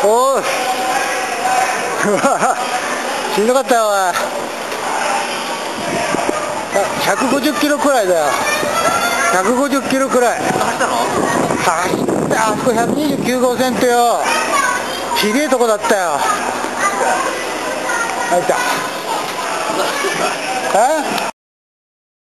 おいしんどかったよおい。150キロくらいだよ。150キロくらい走ったの？走った。あそこ129号線ってよ、ひでえとこだったよ。入った。